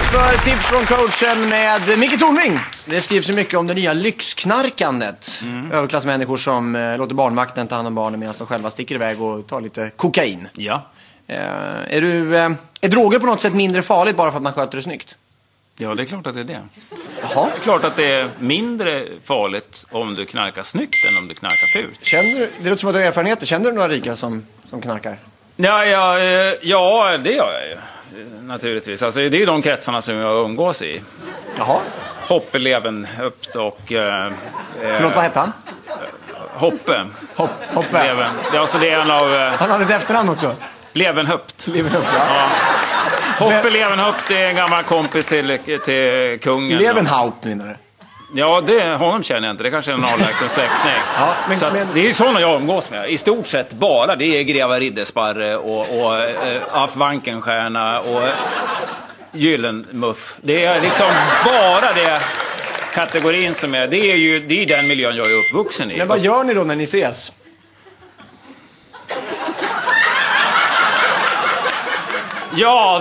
för tips från coachen med Micke Tornving. Det skrivs ju mycket om det nya lyxknarkandet. Överklassmänniskor som låter barnvakten ta hand om barnen medan de själva sticker iväg och tar lite kokain. Ja. Är droger på något sätt mindre farligt bara för att man sköter det snyggt? Ja, det är klart att det är det. Jaha. Det är klart att det är mindre farligt om du knarkar snyggt än om du knarkar fult. Det låter som att du har erfarenheter. Känner du några rika som knarkar? Ja, det gör jag ju. Naturligtvis. Alltså, det är ju de kretsarna som jag umgås i. Jaha. Hoppe Levenhöpt och... Förlåt, vad hette han? Hoppe. Hoppe. Leven. Ja, alltså det är en av... Han hade ett efternamn också. Levenhöpt. Levenhöpt, ja. Ja. Hoppe Levenhöpt är en gammal kompis till kungen. Levenhaupt, menar du? Ja, honom känner jag inte. Det kanske är en avlägsen släkting. Ja, det är ju sådana jag umgås med. I stort sett bara. Det är Greva Riddesparre och Af Wankenstierna och Gyllenmuff. Det är liksom bara det kategorin som är. Det är den miljön jag är uppvuxen i. Men vad gör ni då när ni ses? Ja,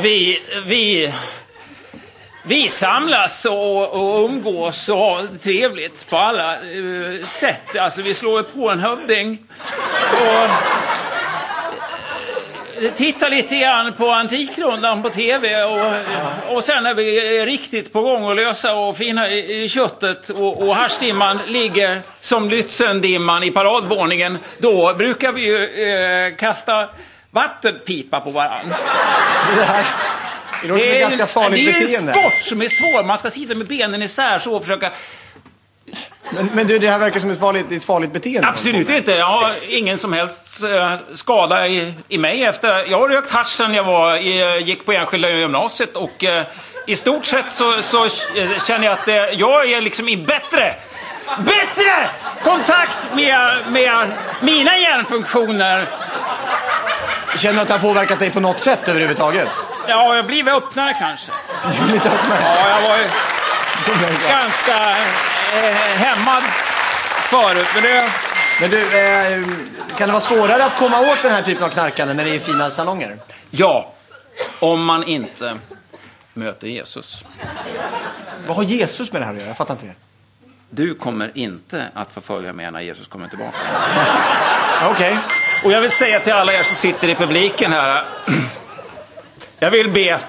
vi samlas och umgås och har trevligt på alla sätt. Alltså vi slår på en hövding och tittar lite grann på Antikrundan på tv och sen när vi är riktigt på gång att lösa och fina i köttet och haschdimman ligger som Lützendimman i paradvåningen, då brukar vi ju kasta vattenpipa på varandra. Det är ganska farligt beteende. Det är en sport som är svår. Man ska sitta med benen isär så och försöka... Men det här verkar som ett farligt beteende. Absolut inte. Jag har ingen som helst skada i mig efter... Jag har rökt hasch sedan jag gick på enskilda gymnasiet och i stort sett så känner jag att jag är liksom i bättre kontakt med mina hjärnfunktioner. Känner du att det har påverkat dig på något sätt överhuvudtaget? Ja, jag blir öppnare kanske. Lite öppnare? Ja, jag var ju ganska hämmad förut. Men du, kan det vara svårare att komma åt den här typen av knarkande när det är fina salonger? Ja, om man inte möter Jesus. Vad har Jesus med det här att göra? Jag fattar inte det. Du kommer inte att få följa med när Jesus kommer tillbaka. Okej. Och jag vill säga till alla er som sitter i publiken här. Jag vill be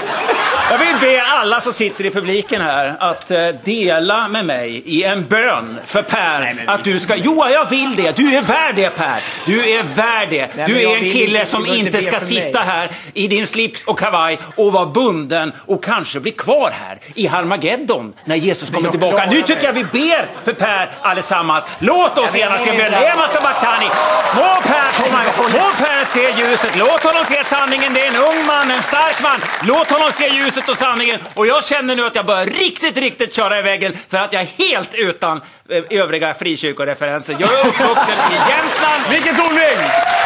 alla som sitter i publiken här att dela med mig i en bön för Per. Att du ska... Jo, jag vill det. Du är värd det, Per. Du är värd det. Du är en kille som inte ska sitta här i din slips och kavaj och vara bunden och kanske bli kvar här i Harmageddon när Jesus kommer tillbaka. Nu tycker jag vi ber för Per allesammans. Låt oss gärna se bön. Lema Sabaktani. Må Per komma. Må Per se ljuset. Låt honom se sanningen. Det är en ung man, en stark man. Låt honom se ljuset och sanningen. Och jag känner nu att jag börjar riktigt köra i väggen för att jag är helt utan övriga frikyrkoreferenser. Jag är uppvuxen i Jämtland. Micke Tornving!